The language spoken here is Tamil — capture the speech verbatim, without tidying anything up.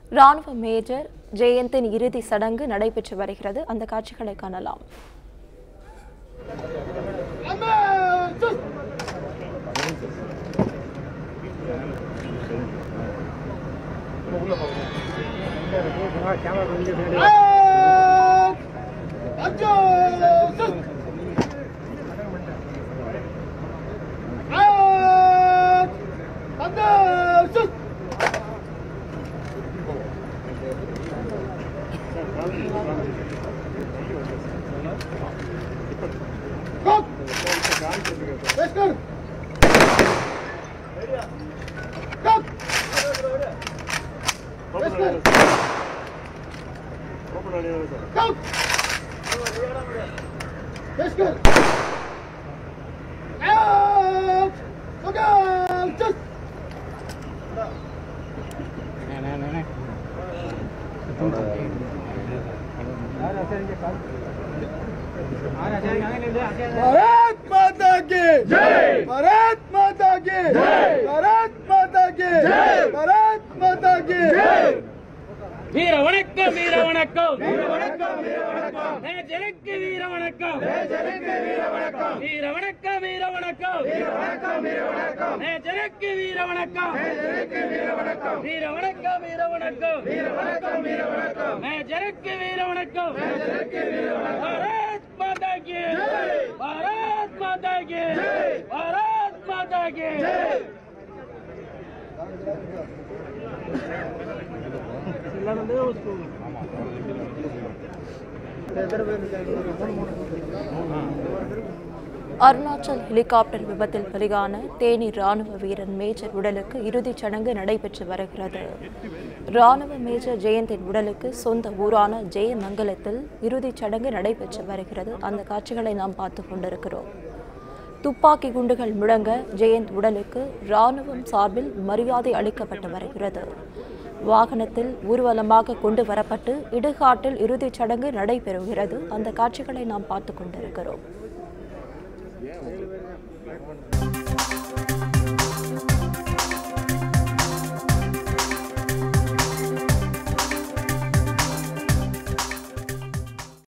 ராணுவ மேஜர் ஜெயந்தின் இறுதி சடங்கு நடைபெற்று வருகிறது. அந்த காட்சிகளை காணலாம். भारत माता की जय, भारत माता की जय, भारत माता की जय, भारत माता की जय। வீர வணக்கம் வீர வணக்கம் வீர வணக்கம் வீர வணக்கம் மேஜருக்கு வீர வணக்கம் மேஜருக்கு வீர வணக்கம் வீர வணக்கம் வீர வணக்கம் வீர வணக்கம் வீர வணக்கம் மேஜருக்கு வீர வணக்கம் மேஜருக்கு வீர வணக்கம் வீர வணக்கம் வீர வணக்கம் வீர வணக்கம் வீர வணக்கம் மேஜருக்கு வீர வணக்கம் மேஜருக்கு வீர வணக்கம் பாரத் மாதா கி ஜெய், பாரத் மாதா கி ஜெய், பாரத் மாதா கி ஜெய்। அருணாச்சல் ஹெலிகாப்டர் விபத்தில் பலியான தேனி ராணுவ வீரன் மேஜர் உடலுக்கு இறுதிச் சடங்கு நடைபெற்று வருகிறது. ராணுவ மேஜர் ஜெயந்தின் உடலுக்கு சொந்த ஊரான ஜெயமங்கலத்தில் இறுதிச் சடங்கு நடைபெற்று வருகிறது. அந்த காட்சிகளை நாம் பார்த்து கொண்டிருக்கிறோம். துப்பாக்கி குண்டுகள் முழங்க ஜெயந்த் உடலுக்கு ராணுவம் சார்பில் மரியாதை அளிக்கப்பட்டு வருகிறது. வாகனத்தில் ஊர்வலமாக கொண்டு வரப்பட்டு இடுகாட்டில் இறுதிச் சடங்கு நடைபெறுகிறது. அந்த காட்சிகளை நாம் பார்த்து கொண்டிருக்கிறோம்.